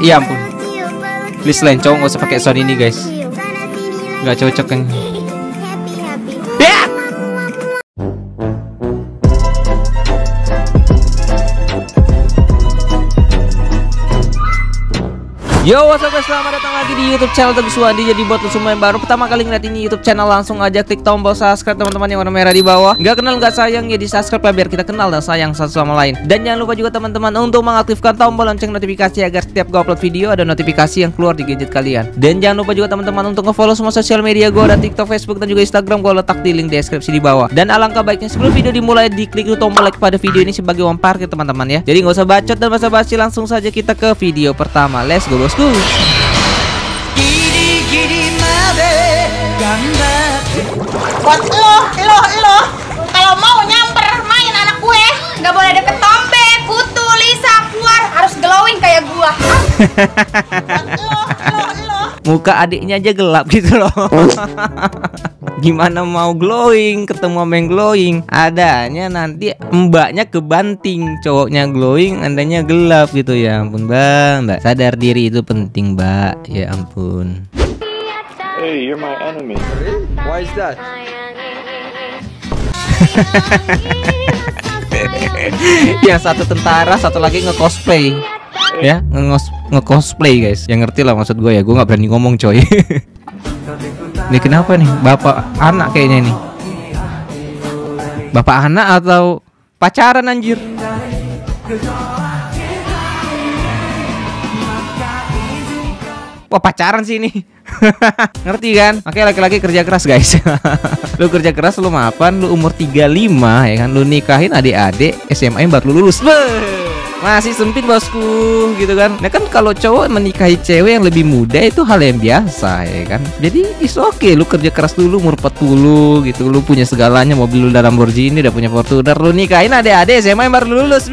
Iya ampun. Please lain cowok nggak usah pakai sound ini guys. Nggak cocok kan. Yo, what's up guys, selamat datang lagi di YouTube channel Teguh Suwandi. Jadi buat lo semua yang baru pertama kali ngeliat ini YouTube channel, langsung aja klik tombol subscribe teman-teman yang warna merah di bawah. Gak kenal gak sayang ya di subscribe lah, biar kita kenal dan sayang satu sama lain. Dan jangan lupa juga teman-teman untuk mengaktifkan tombol lonceng notifikasi agar setiap gue upload video ada notifikasi yang keluar di gadget kalian. Dan jangan lupa juga teman-teman untuk nge-follow semua sosial media gue, dan TikTok, Facebook, dan juga Instagram gue letak di link deskripsi di bawah. Dan alangkah baiknya sebelum video dimulai diklik dulu tombol like pada video ini sebagai uang parkir teman-teman ya. Jadi nggak usah bacot dan basa-basi, langsung saja kita ke video pertama. Let's go bosku. Buat lo kalau mau nyamper main anak gue nggak boleh deket Tombe, Kutu, Lisa, keluar harus glowing kayak gua. Muka adiknya aja gelap gitu loh. Gimana mau glowing ketemu sama yang glowing? Adanya nanti mbaknya kebanting, cowoknya glowing, andanya gelap gitu. Ya ampun bang, mbak sadar diri itu penting mbak. Ya ampun. Hey, you're my enemy. Why is that? Yang satu tentara, satu lagi nge-cosplay. Ya, nge-cosplay guys. Yang ngerti lah maksud gue ya. Gue nggak berani ngomong coy. Ini kenapa nih? Bapak anak kayaknya nih. Bapak anak atau pacaran anjir? Wah pacaran sih ini. Ngerti kan? Makanya laki-laki kerja keras guys. Lu kerja keras, lu mapan, lu umur 35 ya kan, lu nikahin adik-adik SMA yang baru lulus. Masih sempit bosku gitu kan. Nah kan kalau cowok menikahi cewek yang lebih muda itu hal yang biasa ya kan. Jadi is okay, lu kerja keras dulu umur 40 gitu, lu punya segalanya, mobil lu udah Lamborghini, udah punya Fortuner, lu nikahin adik-adik SMA yang baru lulus.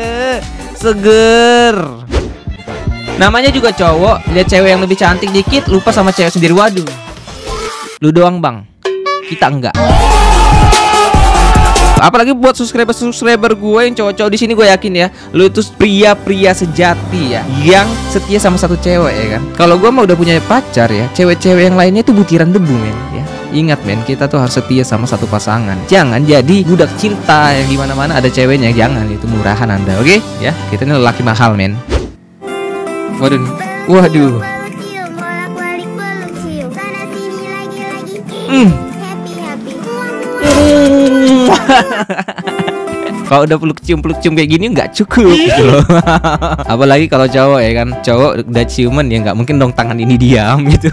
Seger. Namanya juga cowok, lihat cewek yang lebih cantik dikit lupa sama cewek sendiri. Waduh. Lu doang bang, kita enggak. Apalagi buat subscriber gue yang cowok-cowok di sini, gue yakin ya, lu itu pria-pria sejati ya, yang setia sama satu cewek ya kan. Kalau gue mah udah punya pacar ya, cewek-cewek yang lainnya itu butiran debu men ya. Ingat men, kita tuh harus setia sama satu pasangan. Jangan jadi budak cinta yang dimana-mana ada ceweknya. Jangan, itu murahan anda, oke? Ya, kita ini lelaki mahal men. Waduh, waduh. Kalau udah peluk cium kayak gini nggak cukup gitu loh. Apalagi kalau cowok ya kan, cowok udah ciuman ya nggak mungkin dong tangan ini diam gitu.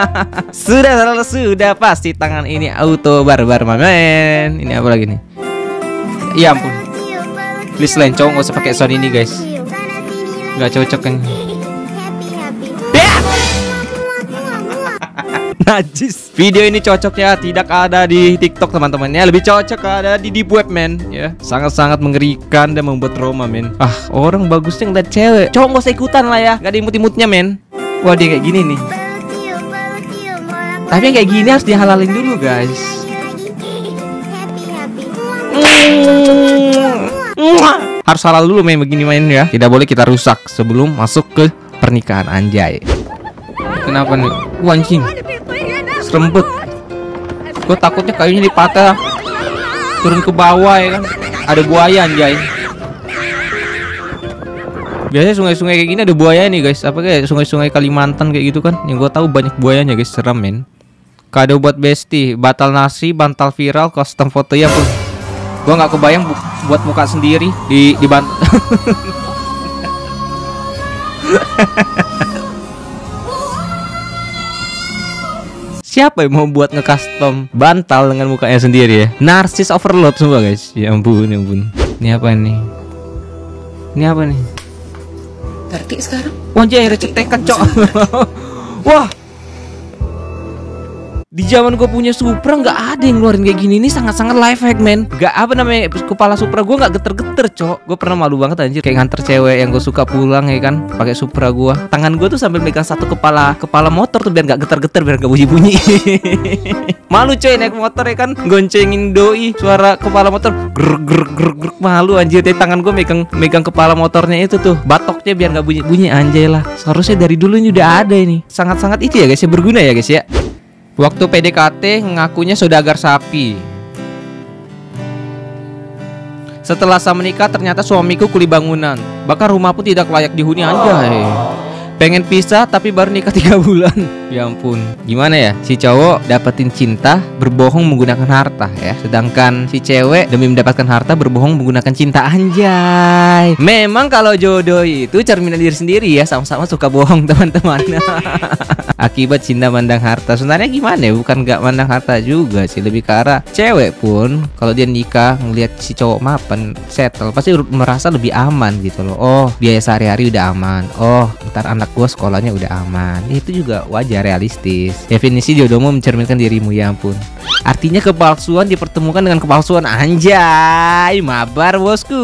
Sudah pasti tangan ini auto barbar mamen. Ini apa lagi nih? Ya ampun. Please lain cowok nggak usah pakai sound ini guys. Nggak cocok kan? Najis. Video ini cocoknya tidak ada di TikTok teman-temannya, lebih cocok ada di deep web men ya. Sangat-sangat mengerikan dan membuat trauma men. Ah, orang bagusnya ngeliat cewek, cowok gak usah ikutan lah ya, gak ada imut-imutnya men. Wah dia kayak gini nih. Tapi yang kayak gini harus dihalalin dulu guys. Harus halal dulu main begini main ya. Tidak boleh kita rusak sebelum masuk ke pernikahan anjay. Kenapa nih? Anjing serempet. Gue takutnya kayunya dipatah, turun ke bawah ya kan. Ada buaya anjay. Biasanya sungai-sungai kayak gini ada buaya nih guys. Apa kayak sungai-sungai Kalimantan kayak gitu kan. Yang gue tahu banyak buayanya guys, serem men. Kado buat Besti, batal nasi, bantal viral, custom foto ya pun. Gue nggak kebayang buat muka sendiri di bantal. Siapa yang mau buat nge-custom bantal dengan mukanya sendiri ya? Narsis overload semua guys. Ya ampun, ya ampun. Ini apa nih? Ini apa nih? Ngerti sekarang? Wah akhirnya cetekan cok. Wah. Di zaman gue punya Supra nggak ada yang ngeluarin kayak gini. Ini sangat-sangat life hack men. Gak apa namanya, kepala Supra gue nggak geter-geter cok. Gue pernah malu banget anjir kayak nganter cewek yang gue suka pulang ya kan, pakai Supra gue. Tangan gue tuh sambil megang satu kepala motor tuh biar nggak geter-geter, biar nggak bunyi-bunyi. Malu coy naik motor ya kan, goncengin doi, suara kepala motor grek grek grek grek, malu anjir. Dari tangan gue megang kepala motornya itu tuh, batoknya biar nggak bunyi-bunyi, anjay lah. Seharusnya dari dulu ini udah ada ini. Sangat-sangat itu ya guys ya, berguna ya guys ya. Waktu PDKT ngakunya saudagar sapi. Setelah saya menikah ternyata suamiku kuli bangunan. Bahkan rumah pun tidak layak dihuni, anjay. Pengen pisah tapi baru nikah 3 bulan. Ya ampun. Gimana ya? Si cowok dapetin cinta berbohong menggunakan harta ya. Sedangkan si cewek demi mendapatkan harta berbohong menggunakan cinta, anjay. Memang kalau jodoh itu cerminan diri sendiri ya. Sama-sama suka bohong teman-teman. Akibat cinta mandang harta. Sebenarnya gimana ya? Bukan gak mandang harta juga sih. Lebih ke arah cewek pun kalau dia nikah ngelihat si cowok mapan settle, pasti merasa lebih aman gitu loh. Oh, biaya sehari-hari udah aman. Oh, ntar anak gua sekolahnya udah aman. Itu juga wajar, realistis. Definisi jodohmu mencerminkan dirimu, ya ampun. Artinya kepalsuan dipertemukan dengan kepalsuan, anjay. Mabar bosku.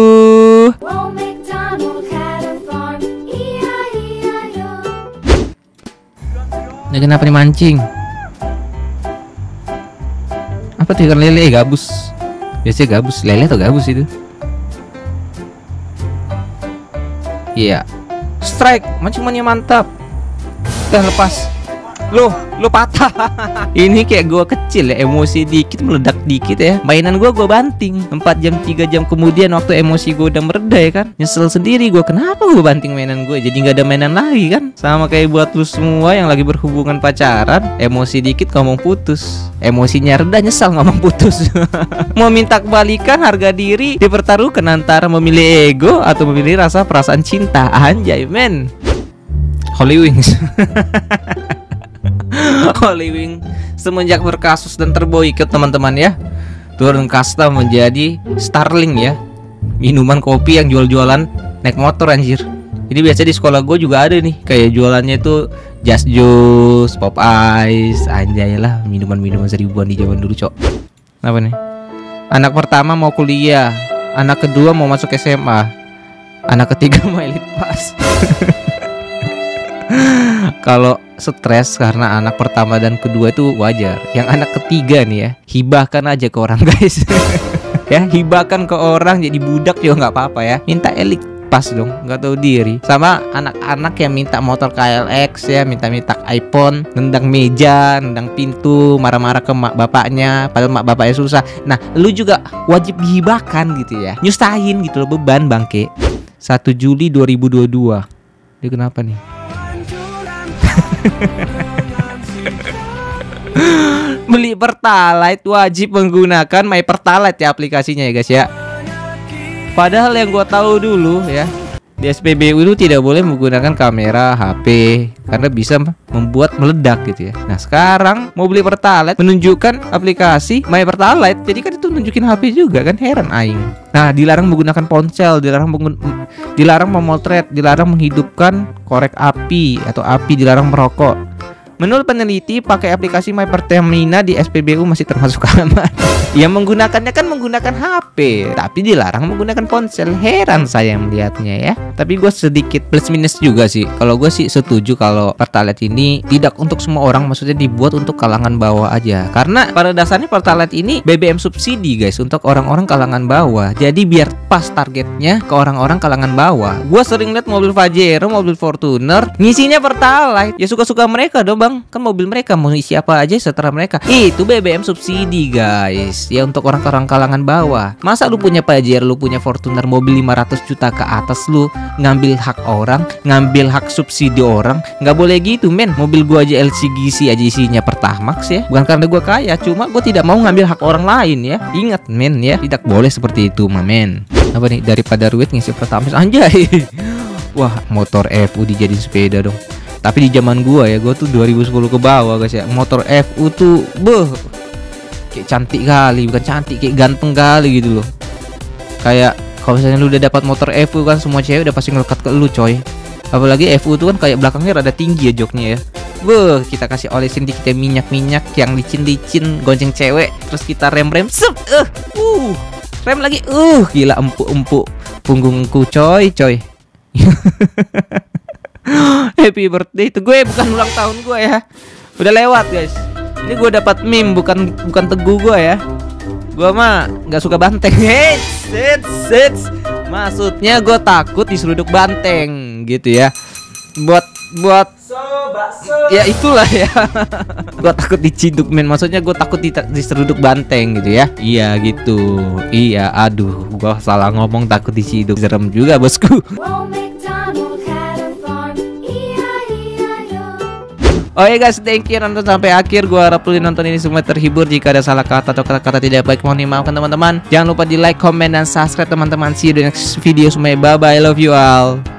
Ini kenapa nih mancing? Apa tuh ikan lele? Gabus. Biasanya gabus, lele atau gabus itu? Iya. Strike, mancingannya mantap. Udah lepas. Lo patah. Ini kayak gua kecil ya, emosi dikit meledak dikit ya. Mainan gua banting. 4 jam 3 jam kemudian waktu emosi gua udah mereda ya kan. Nyesel sendiri gua, kenapa gua banting mainan gua? Jadi nggak ada mainan lagi kan. Sama kayak buat lu semua yang lagi berhubungan pacaran, emosi dikit ngomong putus. Emosinya reda nyesal ngomong putus. Mau minta kebalikan harga diri dipertaruhkan antara memilih ego atau memilih rasa perasaan cinta. Anjay men. Holy Wings. Holy Wings semenjak berkasus dan terboikot teman-teman ya, turun kasta menjadi Starling ya. Minuman kopi yang jual-jualan naik motor anjir. Jadi biasa di sekolah gue juga ada nih, kayak jualannya itu Just Juice, Pop Ice, anjay lah, minuman-minuman seribuan di zaman dulu cok. Apa nih? Anak pertama mau kuliah, anak kedua mau masuk SMA, anak ketiga mau elit pas. Kalau stres karena anak pertama dan kedua itu wajar. Yang anak ketiga nih ya, hibahkan aja ke orang guys. Ya, hibahkan ke orang jadi budak juga nggak apa-apa ya. Minta elit pas dong, nggak tahu diri. Sama anak-anak yang minta motor KLX ya, minta iPhone, nendang meja, nendang pintu, marah-marah ke mak bapaknya, padahal mak bapaknya susah. Nah, lu juga wajib dihibahkan gitu ya, nyusahin gitu loh, beban bangke. 1 Juli 2022. Dia kenapa nih? Beli Pertalite wajib menggunakan My Pertalite ya aplikasinya ya guys ya. Padahal yang gua tahu dulu ya, di SPBU itu tidak boleh menggunakan kamera HP karena bisa membuat meledak gitu ya. Nah sekarang mau beli Pertalite menunjukkan aplikasi My Pertalite, jadi kan itu nunjukin HP juga kan, heran aing. Nah dilarang menggunakan ponsel, dilarang memotret, dilarang menghidupkan korek api atau api, dilarang merokok. Menurut peneliti, pakai aplikasi My Pertamina di SPBU masih termasuk aman. Yang menggunakannya kan menggunakan HP, tapi dilarang menggunakan ponsel. Heran saya melihatnya ya. Tapi gue sedikit plus minus juga sih. Kalau gue sih setuju kalau Pertalite ini tidak untuk semua orang, maksudnya dibuat untuk kalangan bawah aja. Karena pada dasarnya Pertalite ini BBM subsidi guys, untuk orang-orang kalangan bawah. Jadi biar pas targetnya ke orang-orang kalangan bawah. Gue sering lihat mobil Pajero, mobil Fortuner ngisinya Pertalite. Ya suka-suka mereka dong bang, kan mobil mereka mau isi apa aja setelah mereka. Itu BBM subsidi guys, ya untuk orang-orang kalangan bawah. Masa lu punya Pajero, lu punya Fortuner, mobil 500 juta ke atas, lu ngambil hak orang, ngambil hak subsidi orang? Nggak boleh gitu men. Mobil gua aja LCGC aja isinya Pertamax ya. Bukan karena gua kaya, cuma gua tidak mau ngambil hak orang lain ya. Ingat men ya, tidak boleh seperti itu men. Apa nih, daripada duit ngisi Pertamax anjay. Wah, motor FU dijadiin sepeda dong. Tapi di zaman gua ya, gua tuh 2010 ke bawah guys ya, motor FU tuh kayak cantik kali, bukan cantik, kayak ganteng kali gitu loh. Kayak kalau misalnya lu udah dapat motor FU kan, semua cewek udah pasti ngelekat ke lu coy. Apalagi FU tuh kan kayak belakangnya rada tinggi ya joknya ya. Kita kasih olesin dikit minyak-minyak yang licin-licin, gonceng cewek, terus kita rem-rem, rem lagi, gila empuk-empuk punggungku coy. Happy birthday, itu gue bukan ulang tahun gue ya, udah lewat guys. Ini gue dapat meme, bukan Teguh gue ya. Gue mah nggak suka banteng. Hits. Maksudnya gue takut diseruduk banteng gitu ya. Buat ya itulah ya. Gue takut diciduk men. Maksudnya gue takut diseruduk banteng gitu ya. Iya gitu. Iya, aduh, gue salah ngomong, takut diciduk. Serem juga bosku. Oh ya guys, thank you nonton sampai akhir. Gua harap kalian nonton ini semua terhibur. Jika ada salah kata atau kata-kata tidak baik, mohon dimaafkan teman-teman. Jangan lupa di like, comment, dan subscribe teman-teman. See you di next video. Semuanya bye bye, love you all.